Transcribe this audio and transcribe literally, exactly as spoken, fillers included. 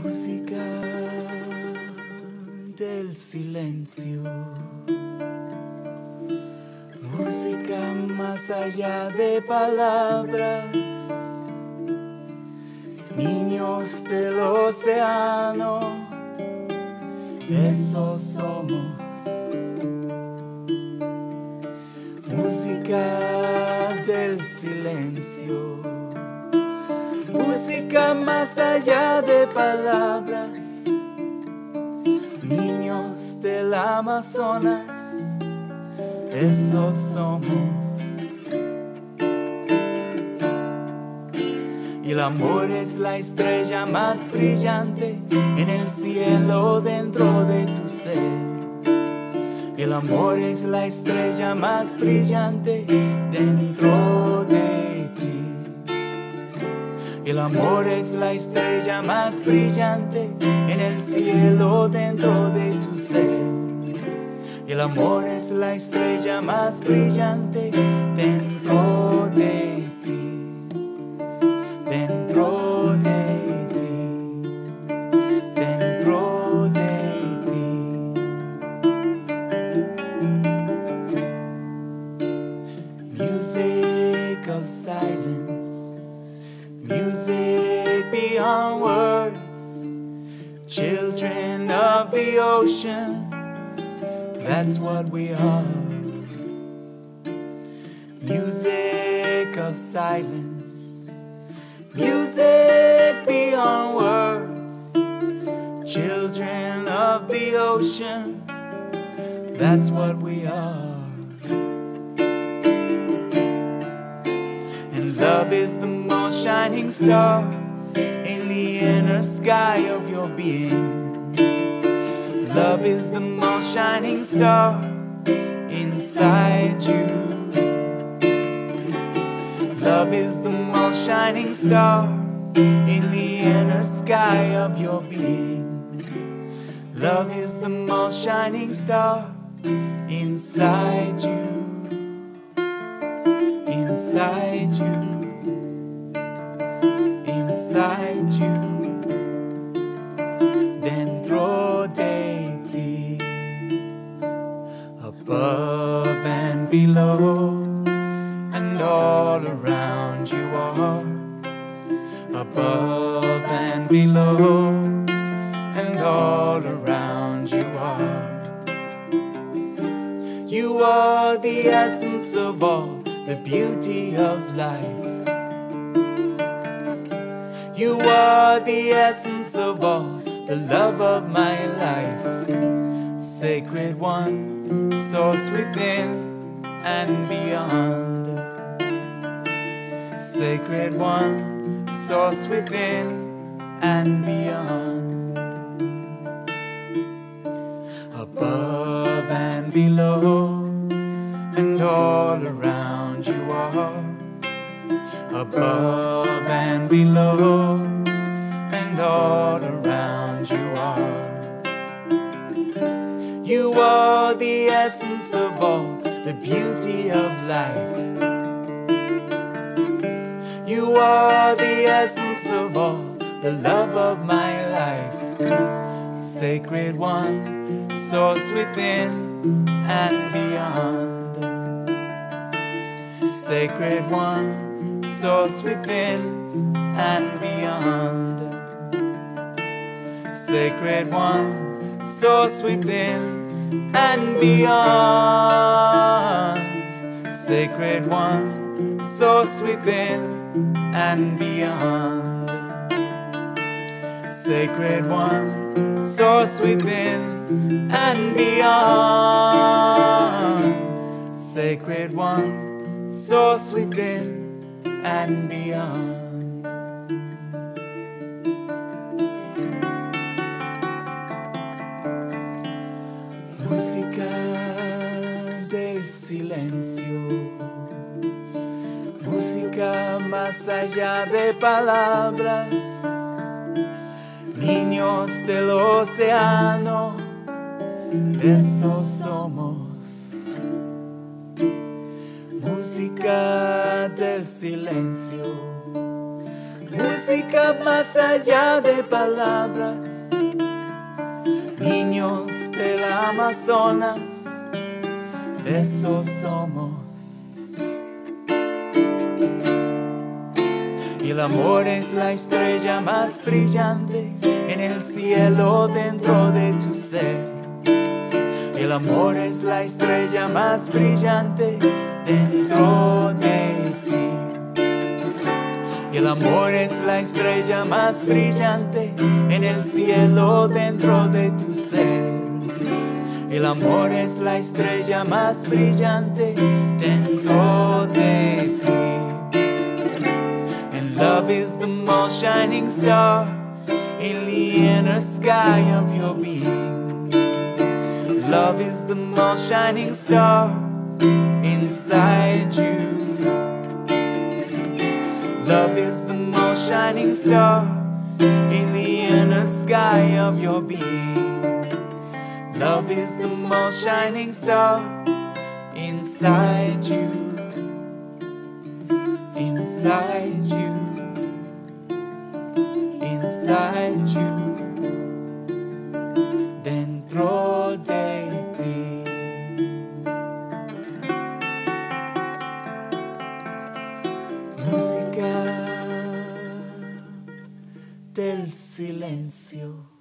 Música del silencio, música más allá de palabras, niños del océano, esos somos. Música del silencio, música más allá de palabras, niños del Amazonas, esos somos. Y el amor es la estrella más brillante en el cielo dentro de tu ser. El amor es la estrella más brillante dentro de ti. El amor es la estrella más brillante en el cielo dentro de tu ser. El amor es la estrella más brillante dentro de ti. Dentro de ti. Dentro de ti. Music of silence, music beyond words, children of the ocean, that's what we are. Music of silence, music beyond words, children of the ocean, that's what we are. Love is the most shining star in the inner sky of your being. Love is the most shining star inside you. Love is the most shining star in the inner sky of your being. Love is the most shining star inside you. Inside you, inside you, dentro de ti, above and below, and all around you are, above and below, and all around you are. You are the essence of all, the beauty of life. You are the essence of all, the love of my life. Sacred one, source within and beyond. Sacred one, source within and beyond. Above and below and all around you are, above and below and all around you are. You are the essence of all, the beauty of life. You are the essence of all, the love of my life. Sacred one, source within and beyond. Sacred one, source within and beyond. Sacred one, source within and beyond. Sacred one, source within and beyond. Sacred one, source within and beyond. Sacred one, source within and beyond. Música del silencio, música más allá de palabras, niños del océano, esos somos. Música del silencio, música más allá de palabras, niños del Amazonas, de esos somos. Y el amor es la estrella más brillante en el cielo dentro de tu ser. El amor es la estrella más brillante dentro de ti. Y el amor es la estrella más brillante en el cielo dentro de tu ser. El amor es la estrella más brillante dentro de ti. And love is the most shining star in the inner sky of your being. Love is the most shining star inside you. Love is the most shining star in the inner sky of your being. Love is the most shining star inside you. Inside you. Inside you. Dentro de ti. Música del silencio.